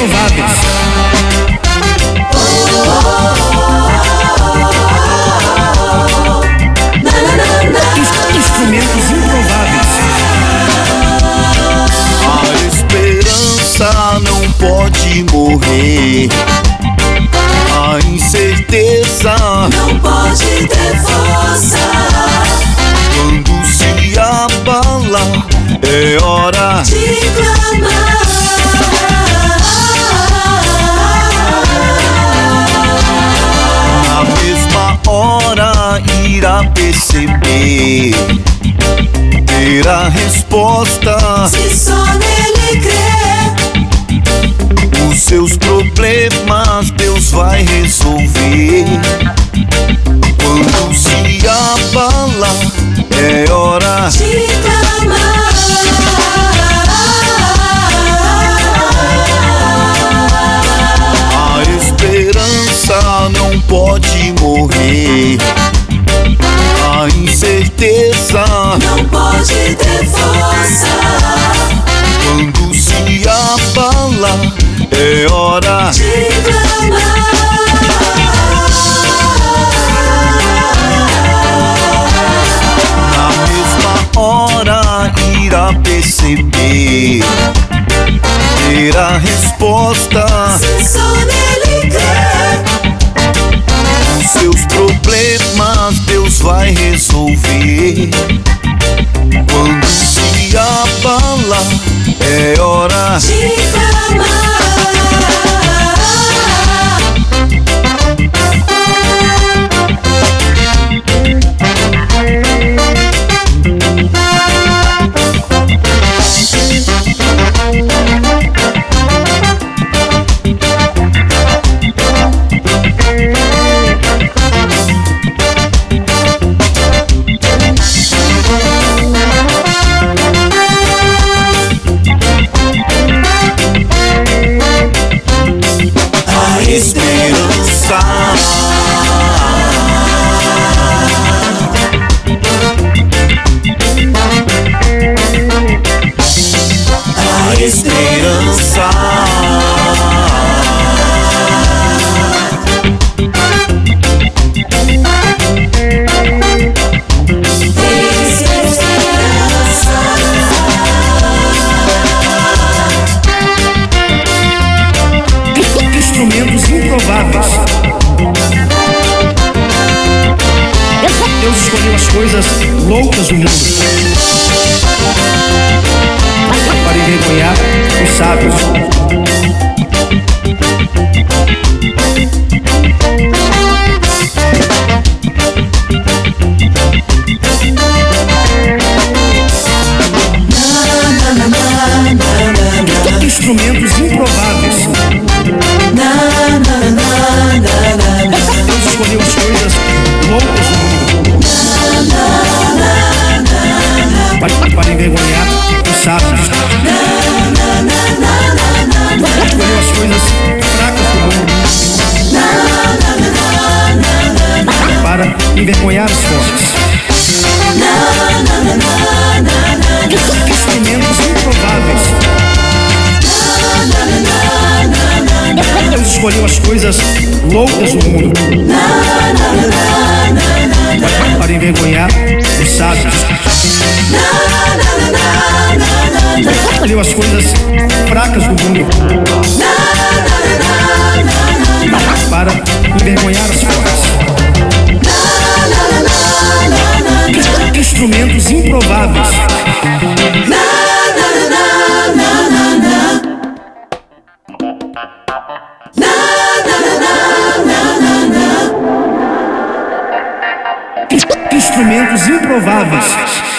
improváveis. Instrumentos improváveis. A esperança não pode morrer. A incerteza não pode ter força. Quando se abala, é hora de clamar. Na mesma hora irá perceber, ter a resposta. Se só nele crer, os seus problemas Deus vai resolver. Quando se abala, é hora de clamar. A esperança não pode morrer. A incerteza não pode ter força. Quando se abala, é hora de clamar. Na mesma hora irá perceber, ter a resposta. Se só nele crer, os seus problemas Deus vai resolver. Quando se abala, é hora de clamar. esperança. A esperança. Instrumentos improváveis. Deus escolheu as coisas loucas do mundo para envergonhar os sábios. Instrumentos improváveis. Deus escolheu as coisas loucas do mundo para envergonhar os sábios. Deus escolheu as coisas fracas do mundo para envergonhar os fortes. Instrumentos improváveis. Deus escolheu as coisas loucas do mundo para envergonhar os sábios. Deus escolheu as coisas fracas do mundo para envergonhar os fortes. Instrumentos improváveis. Instrumentos improváveis.